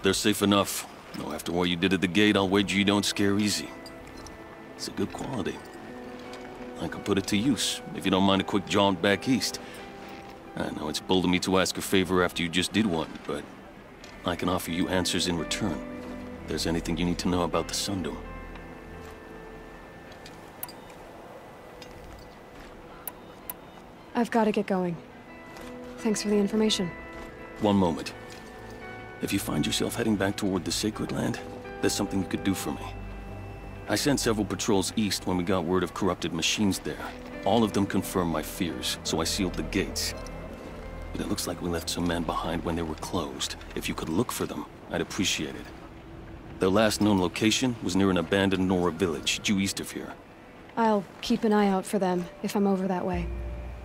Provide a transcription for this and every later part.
they're safe enough. Though after what you did at the gate, I'll wager you don't scare easy. It's a good quality. I could put it to use, if you don't mind a quick jaunt back east. I know it's bold of me to ask a favor after you just did one, but I can offer you answers in return. If there's anything you need to know about the Sundom. I've got to get going. Thanks for the information. One moment. If you find yourself heading back toward the Sacred Land, there's something you could do for me. I sent several patrols east when we got word of corrupted machines there. All of them confirmed my fears, so I sealed the gates. But it looks like we left some men behind when they were closed. If you could look for them, I'd appreciate it. Their last known location was near an abandoned Nora village, due east of here. I'll keep an eye out for them, if I'm over that way.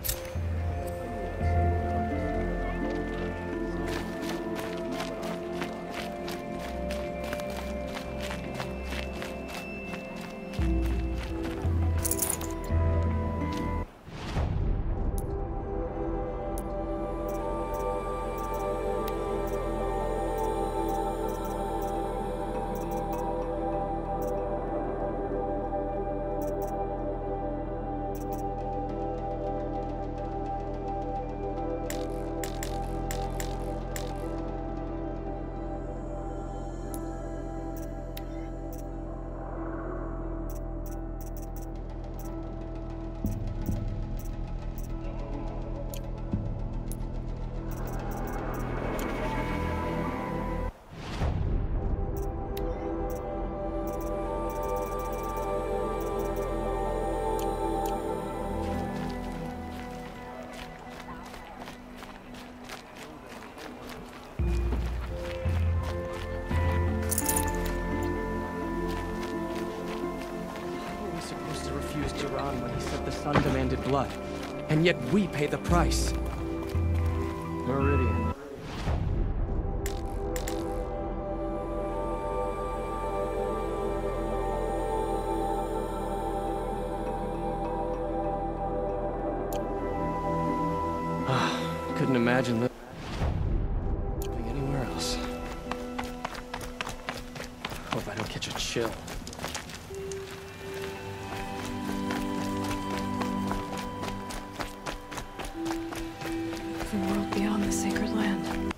When he said the sun demanded blood, and yet we pay the price. Meridian. Couldn't imagine living anywhere else. Hope I don't catch a chill. The world beyond the Sacred Land.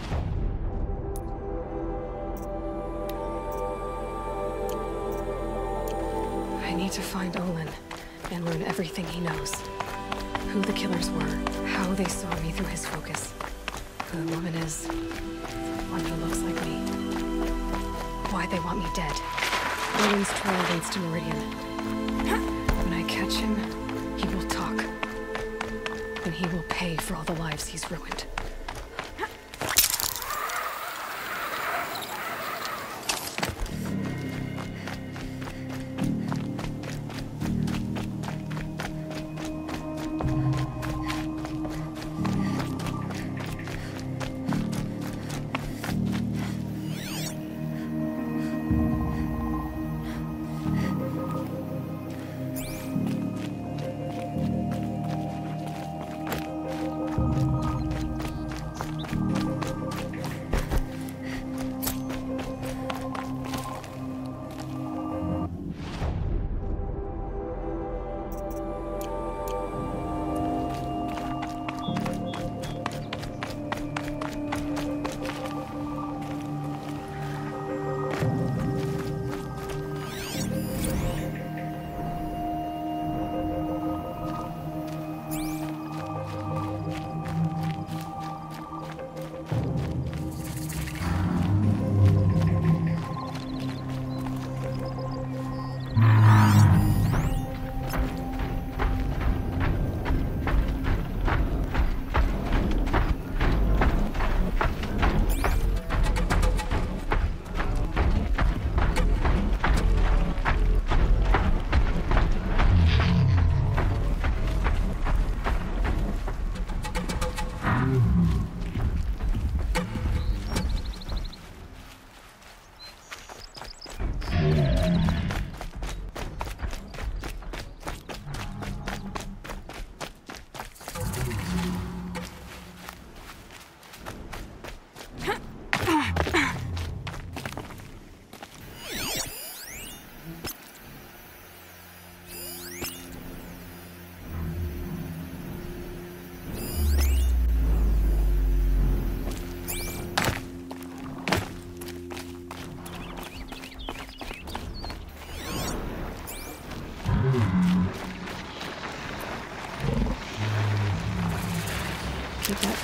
I need to find Olin and learn everything he knows. Who the killers were, how they saw me through his focus. Who the woman is, one who looks like me. Why they want me dead. Olin's trail leads to Meridian. When I catch him, he will talk. And he will pay for all the lives he's ruined.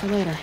for later.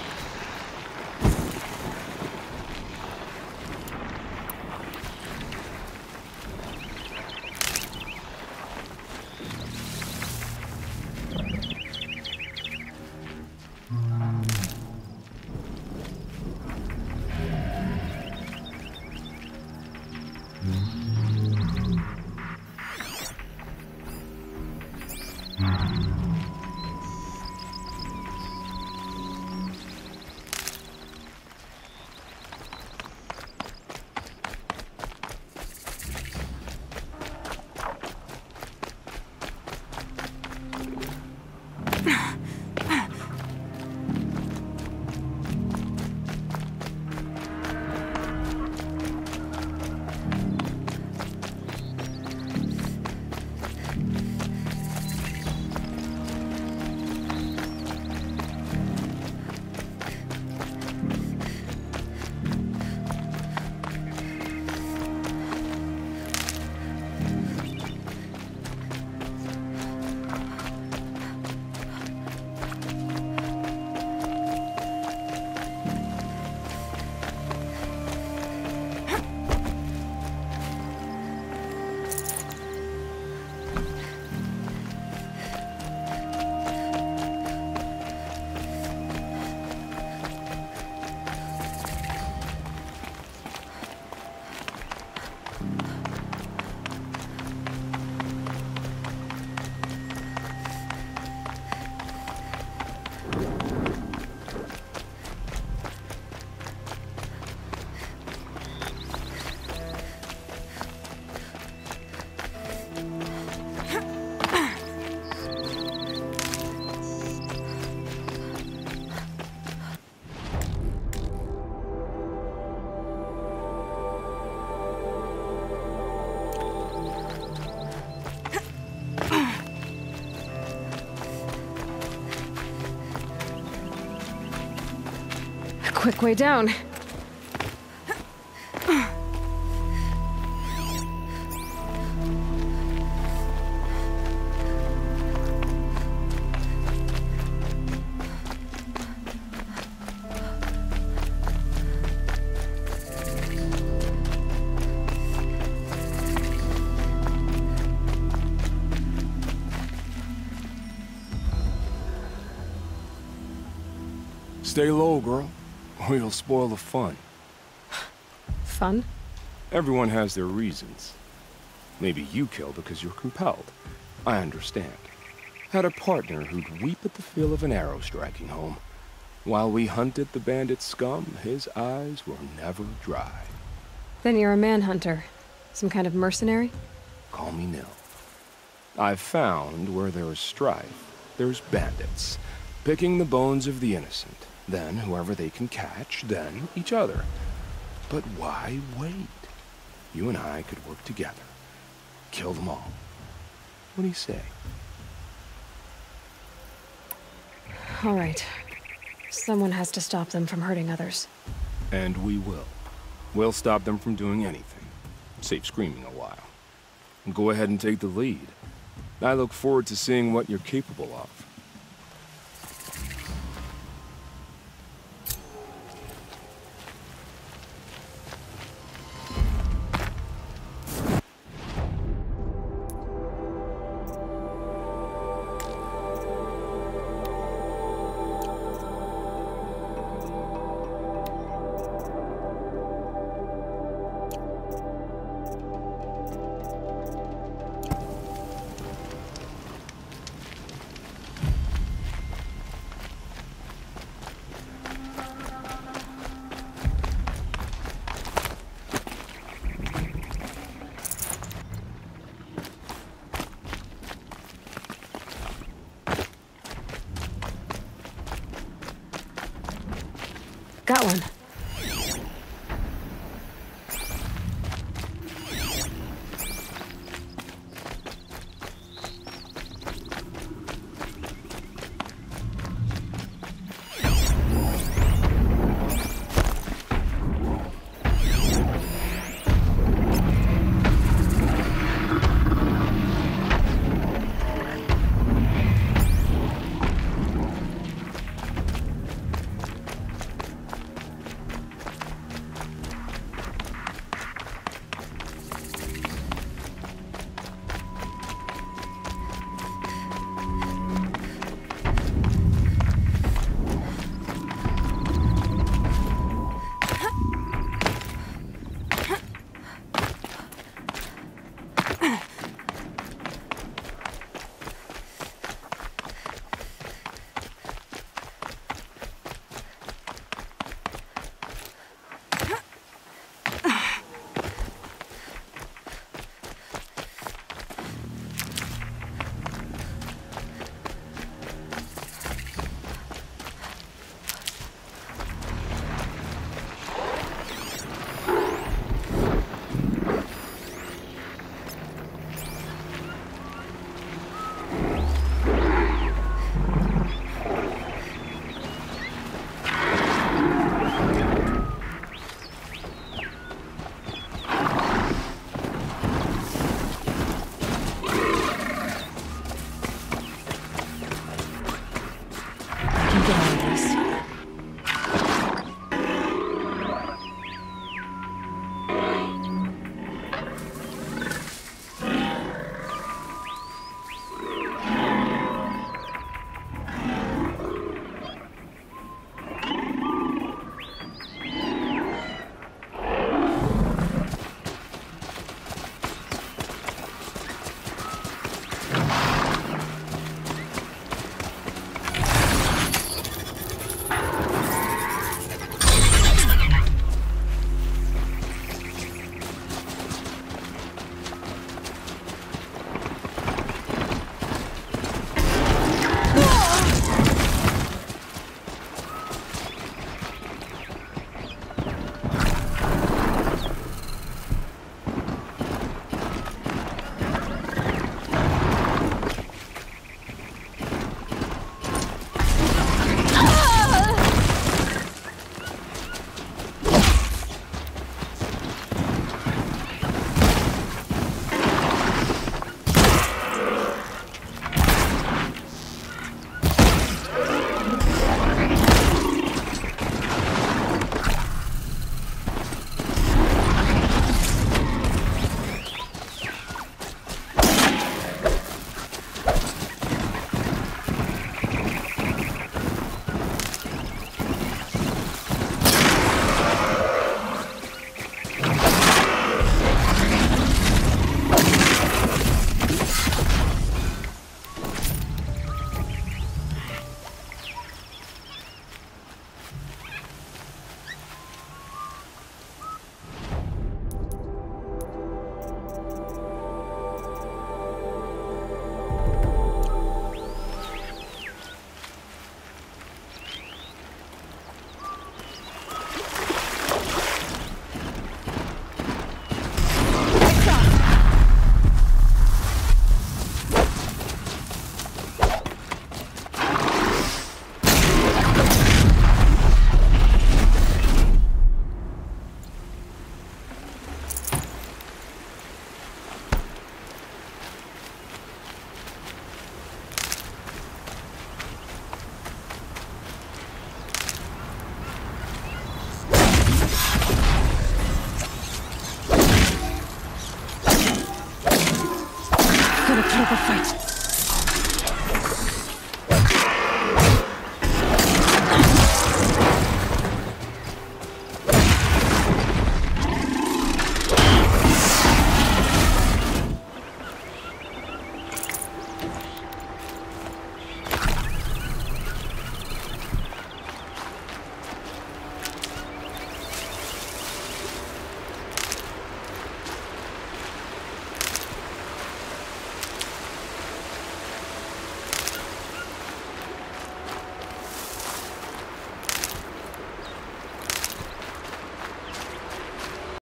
Quick way down. Stay low, girl, or you'll spoil the fun. Fun? Everyone has their reasons. Maybe you kill because you're compelled. I understand. Had a partner who'd weep at the feel of an arrow striking home. While we hunted the bandit scum, his eyes were never dry. Then you're a manhunter. Some kind of mercenary? Call me Nil. I've found where there is strife, there's bandits, picking the bones of the innocent. Then whoever they can catch, then each other. But why wait? You and I could work together. Kill them all. What do you say? All right. Someone has to stop them from hurting others. And we will. We'll stop them from doing anything. Save screaming a while. Go ahead and take the lead. I look forward to seeing what you're capable of. go fight.